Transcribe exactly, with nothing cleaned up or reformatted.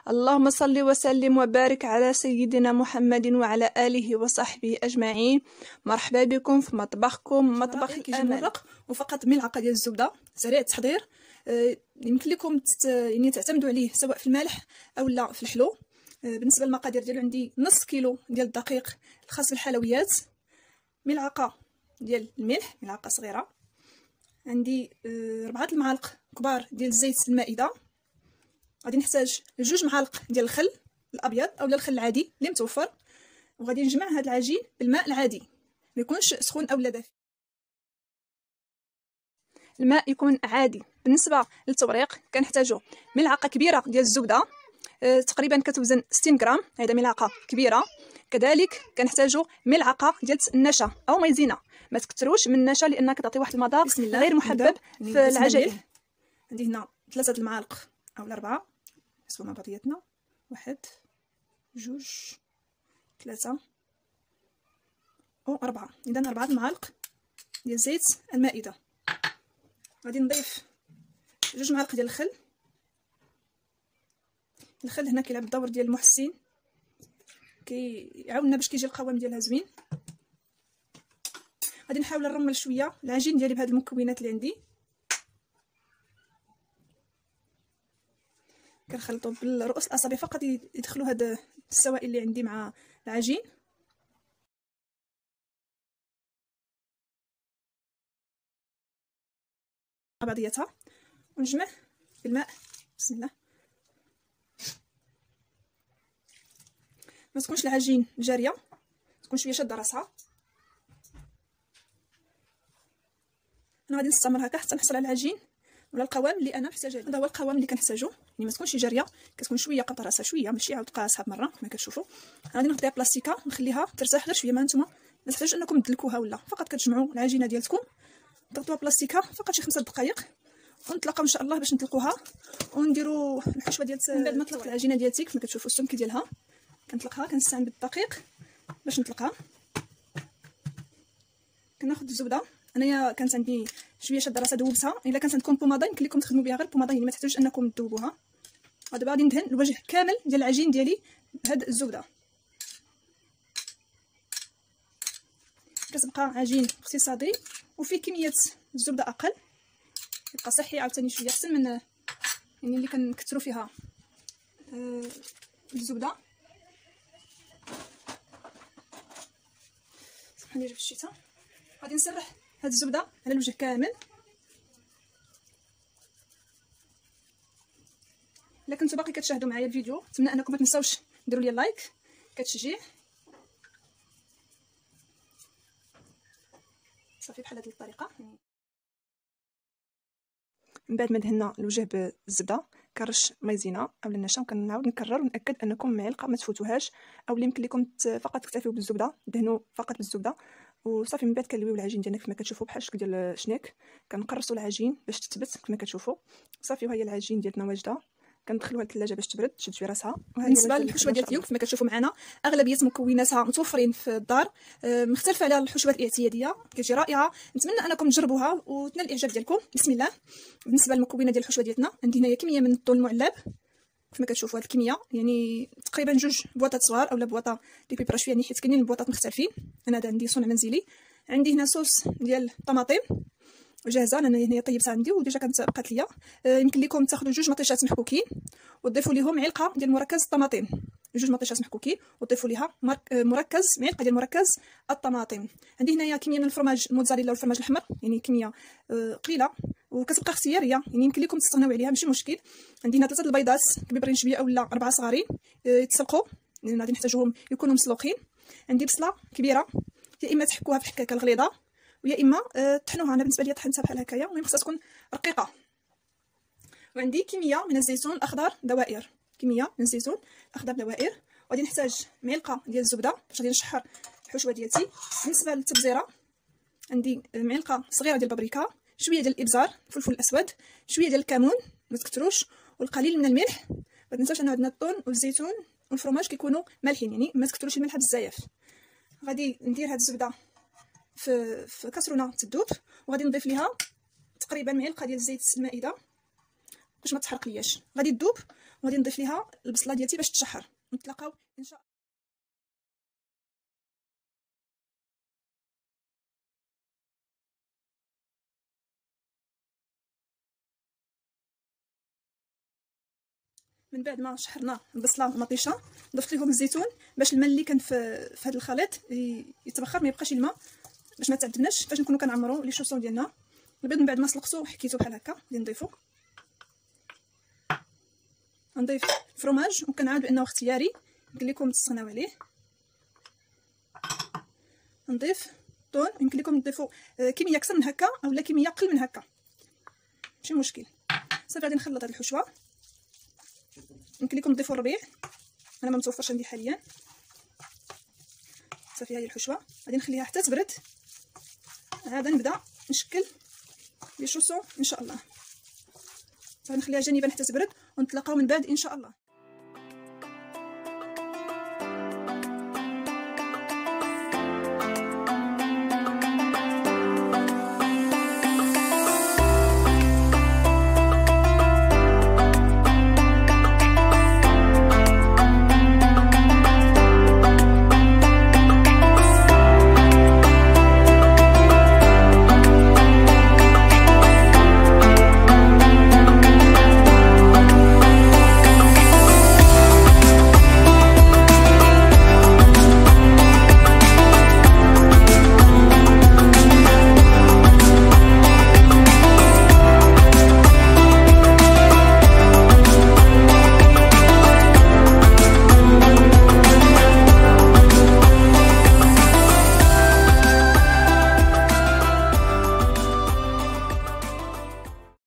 اللهم صل وسلم وبارك على سيدنا محمد وعلى آله وصحبه أجمعين. مرحبا بكم في مطبخكم مطبخ الأمل. وفقط ملعقة ديال الزبدة، سريع التحضير. آه يمكن لكم تت... يعني تعتمدوا عليه سواء في المالح او لا في الحلو. آه بالنسبه للمقادير ديالو، عندي نص كيلو ديال الدقيق الخاص بالحلويات، ملعقه ديال الملح، ملعقه صغيره، عندي آه ربعه المعالق كبار ديال الزيت المائده، غادي نحتاج جوج معالق ديال الخل الابيض اولا الخل العادي اللي متوفر، وغادي نجمع هذا العجين بالماء العادي، ما يكونش سخون اولا دافئ. الماء يكون عادي. بالنسبه للتوريق كنحتاجو ملعقه كبيره ديال الزبده، أه تقريبا كتوزن ستين غرام، هذا ملعقه كبيره. كذلك كنحتاجو ملعقه ديال النشا او مايزينا، ما تكثروش من النشا لان كتعطي واحد المذاق غير محبب في العجائن. عندي هنا ثلاثه المعالق اولا اربعه، نحسبوا مع بعضياتنا، واحد جوج ثلاثه او اربعه، اذا اربعه المعالق ديال زيت المائده. غادي نضيف جوج معالق ديال الخل. الخل هنا كيلعب الدور ديال المحسن، كيعاوننا باش كيجي القوام ديالها زوين. غادي نحاول نرمل شويه العجين ديالي بهاد المكونات اللي عندي، كنخلطو بالرؤوس الاصابع فقط يدخلوا هاد السوائل اللي عندي مع العجين. مع بعضياتها ونجمع بالماء. بسم الله. ما تكونش العجين جاريه، تكون شويه شاده راسها. انا غادي نستمر هكا حتى نحصل على العجين ولا القوام اللي انا محتاجه. هذا هو القوام اللي كنحتاجو، يعني ما تكونش جاريه، كتكون شويه قابطه راسها شويه، ماشي عاود قاصحه بمره كما كتشوفوا. غادي ناخذ بلاستيكه نخليها ترتاح غير شويه، ما نتوما ما تحتاجوش انكم تدلكوها ولا، فقط كتجمعوا العجينه ديالتكم تضغطوها بلاستيكه فقط شي خمسة دقائق، ونتلاقاو ان شاء الله باش نطلقوها ونديروا الحشوه ديال. من بعد ما طلقت العجينه ديالتي كما كتشوفوا السمك ديالها، كنطلقها، كنستعمل بالدقيق باش نطلقها. كناخذ الزبده، انايا كانت عندي شويه شاده راسها دوبتها، الا كانت عندكم بوماده يمكن لكم تخدموا بها غير بوماده، يعني ما تحتاجوش انكم تذوبوها. ودابا غادي ندهن الوجه كامل ديال العجين ديالي بهاد الزبده. كتبقى عجين اقتصادي وفيه كميه الزبده اقل، يبقى صحي عاوتاني شويه احسن من يعني اللي كنكثروا فيها آه الزبده. سبحان الله في الشتاء. غادي نسرح هاد الزبده على الوجه كامل. الا كنتو باقي كتشاهدوا معايا الفيديو نتمنى انكم ما تنساوش ديروا لي لايك كتشجيع. صافي بحال هذه الطريقه. من بعد ما دهنا الوجه بالزبده كنرش مايزينا اولا النشا، وكنعاود نكرر ونأكد انكم معلقه ما تفوتوهاش، او اللي يمكن لكم فقط تكتفيو بالزبده دهنوا فقط بالزبده وصافي. من بعد كنلويو العجين ديالنا كما كتشوفوا بحال الشكل ديال الشنيك، كنقرصوا العجين باش تثبت كما كتشوفوا صافي. وهي العجين ديالنا واجده، كندخلوها للثلاجه باش تبرد تشد شويه راسها. بالنسبه للحشوه ديال اليوم كما كتشوفوا معنا اغلبيه مكوناتها متوفرين في الدار، مختلفه على الحشوات الاعتياديه، كتجي رائعه. نتمنى انكم تجربوها وتنال الاعجاب ديالكم. بسم الله. بالنسبه للمكونات ديال الحشوه ديالنا، عندي هنايا كميه من الطول المعلب كما كتشوفوا، هذه الكميه يعني تقريبا جوج بواطات صغار اولا بواطه دي بيبراش، يعني حيت كاينين البواطات مختلفين. انا هذا عندي صنع منزلي. عندي هنا صوص ديال الطماطم جاهزه، انا هنا طيبتها عندي وديجا كانت بقات ليا. آه يمكن لكم تاخذوا جوج مطيشات محكوكين وتضيفوا ليهم معلقه ديال مركز الطماطم، جوج مطيشات محكوكين وتضيفوا ليها مركز معلقه ديال مركز الطماطم. عندي هنايا كميه من الفرماج الموتزاريلا والفرماج الاحمر، يعني كميه آه قليله وكتبقى اختياريه، يعني يمكن لكم تستغناو عليها ماشي مشكل. عندي هنا ثلاثه البيضات كبيبرين شويه اولا اربعه صغارين آه يتسلقوا، لان غادي نحتاجوهم يكونوا مسلوقين. عندي بصله كبيره، يا اما تحكوها في حكاكه الغليظه ويا اما أه طحنوها. انا بالنسبه لي طحنتها بحال هكايا، المهم خصها تكون رقيقه. وعندي كميه من الزيتون الاخضر دوائر، كميه من الزيتون الاخضر دوائر. وغادي نحتاج معلقه ديال الزبده باش غادي نشحر الحشوه ديالتي. بالنسبه للتبزيره عندي معلقه صغيره ديال البابريكا، شويه ديال الابزار الفلفل الاسود، شويه ديال الكمون ما تكثروش، والقليل من الملح. ما تنساوش ان عندنا الطون والزيتون والفرماج كيكونوا مالحين، يعني ما تكثروش الملح بزاف. غادي ندير هاد الزبده في في كاسرونه تذوب، وغادي نضيف ليها تقريبا معلقه ديال الزيت المائده باش ما تحرق لياش. غادي تذوب وغادي نضيف ليها البصله ديالتي باش تشحر. نتلاقاو ان شاء الله. من بعد ما شحرنا البصله والمطيشه ضفت لهم الزيتون باش الماء اللي كان في في هذا الخليط يتبخر، ما يبقاش الماء باش ما تعذبناش فاش نكونوا كنعمروا لي شوسون ديالنا. البيض من بعد ما سلقتو حكيتو بحال هكا غادي نضيفو. غنضيف الفرماج وكنعاود بانه اختياري، يمكن لكم تستغناو عليه. نضيف طون، يمكن لكم تضيفوا كميه اكثر من هكا اولا كميه اقل من هكا، ماشي مشكل. صافي غادي نخلط هاد الحشوه، يمكن لكم تضيفوا الربيع، انا ما متوفرش عندي حاليا. صافي هذه الحشوه غادي نخليها حتى تبرد، عاد نبدا نشكل لي شوسون ان شاء الله. صافي نخليها جانبا حتى تبرد ونتلاقاو من بعد ان شاء الله.